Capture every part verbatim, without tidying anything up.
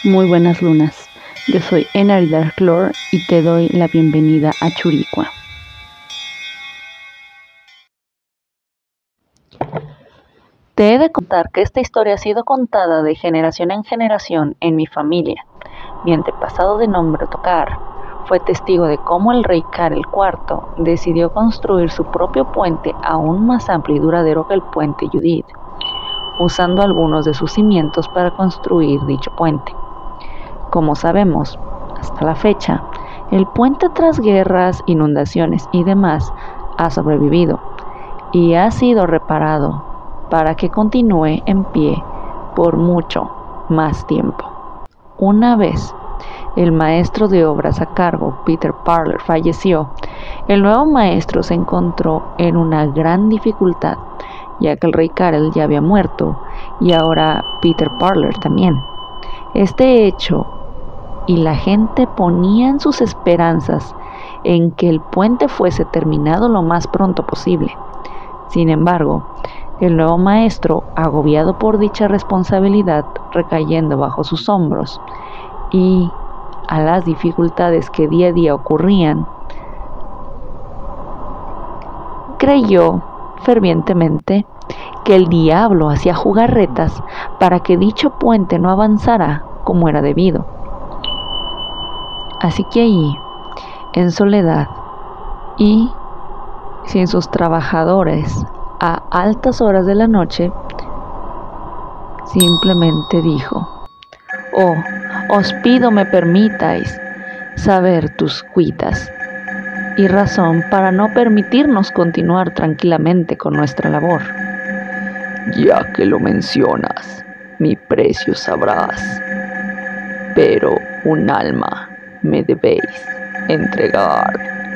Muy buenas lunas, yo soy Enari Darklord y te doy la bienvenida a Churicua. Te he de contar que esta historia ha sido contada de generación en generación en mi familia. Mi antepasado de nombre Tokar fue testigo de cómo el rey Kar el cuarto decidió construir su propio puente aún más amplio y duradero que el puente Judith, usando algunos de sus cimientos para construir dicho puente. Como sabemos, hasta la fecha, el puente tras guerras, inundaciones y demás ha sobrevivido y ha sido reparado para que continúe en pie por mucho más tiempo. Una vez el maestro de obras a cargo, Peter Parler, falleció, el nuevo maestro se encontró en una gran dificultad, ya que el rey Karel ya había muerto y ahora Peter Parler también. Este hecho y la gente ponían sus esperanzas en que el puente fuese terminado lo más pronto posible. Sin embargo, el nuevo maestro, agobiado por dicha responsabilidad recayendo bajo sus hombros y a las dificultades que día a día ocurrían, creyó fervientemente que el diablo hacía jugarretas para que dicho puente no avanzara como era debido. Así que allí, en soledad y sin sus trabajadores a altas horas de la noche, simplemente dijo: «Oh, os pido me permitáis saber tus cuitas y razón para no permitirnos continuar tranquilamente con nuestra labor». «Ya que lo mencionas, mi precio sabrás, pero un alma me debéis entregar».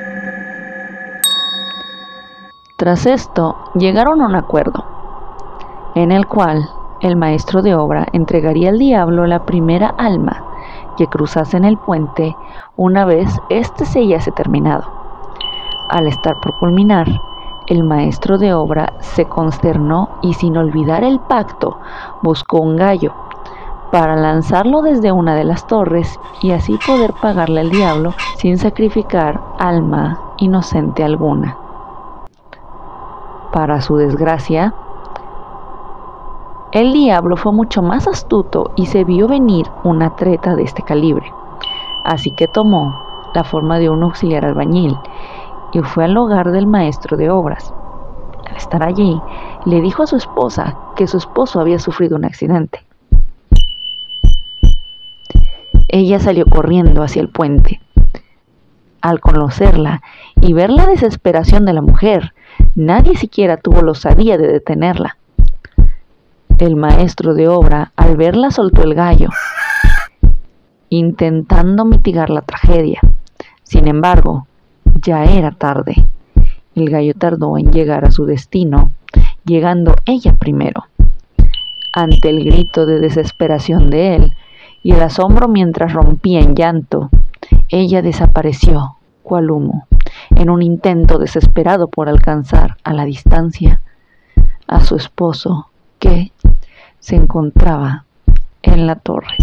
Tras esto, llegaron a un acuerdo, en el cual el maestro de obra entregaría al diablo la primera alma que cruzase en el puente una vez éste se hallase terminado. Al estar por culminar, el maestro de obra se consternó y, sin olvidar el pacto, buscó un gallo para lanzarlo desde una de las torres y así poder pagarle al diablo sin sacrificar alma inocente alguna. Para su desgracia, el diablo fue mucho más astuto y se vio venir una treta de este calibre, así que tomó la forma de un auxiliar albañil y fue al hogar del maestro de obras. Al estar allí, le dijo a su esposa que su esposo había sufrido un accidente. Ella salió corriendo hacia el puente. Al conocerla y ver la desesperación de la mujer, nadie siquiera tuvo la osadía de detenerla. El maestro de obra, al verla, soltó el gallo, intentando mitigar la tragedia. Sin embargo, ya era tarde. El gallo tardó en llegar a su destino, llegando ella primero. Ante el grito de desesperación de él y el asombro mientras rompía en llanto, ella desapareció cual humo, en un intento desesperado por alcanzar a la distancia a su esposo, que se encontraba en la torre.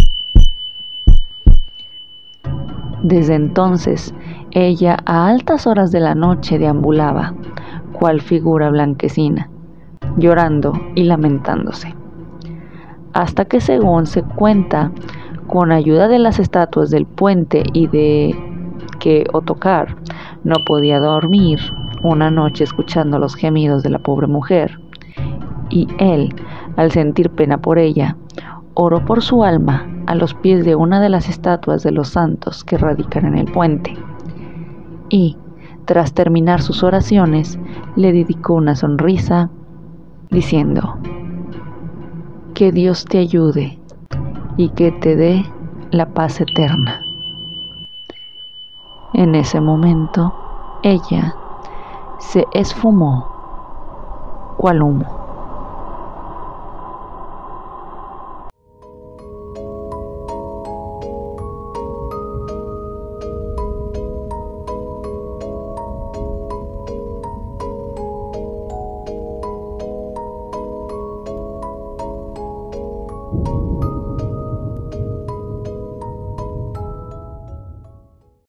Desde entonces, ella a altas horas de la noche deambulaba, cual figura blanquecina, llorando y lamentándose, hasta que, según se cuenta, con ayuda de las estatuas del puente y de que Ottokar no podía dormir una noche escuchando los gemidos de la pobre mujer, y él, al sentir pena por ella, oró por su alma a los pies de una de las estatuas de los santos que radican en el puente, y, tras terminar sus oraciones, le dedicó una sonrisa, diciendo: «Que Dios te ayude y que te dé la paz eterna». En ese momento, ella se esfumó cual humo.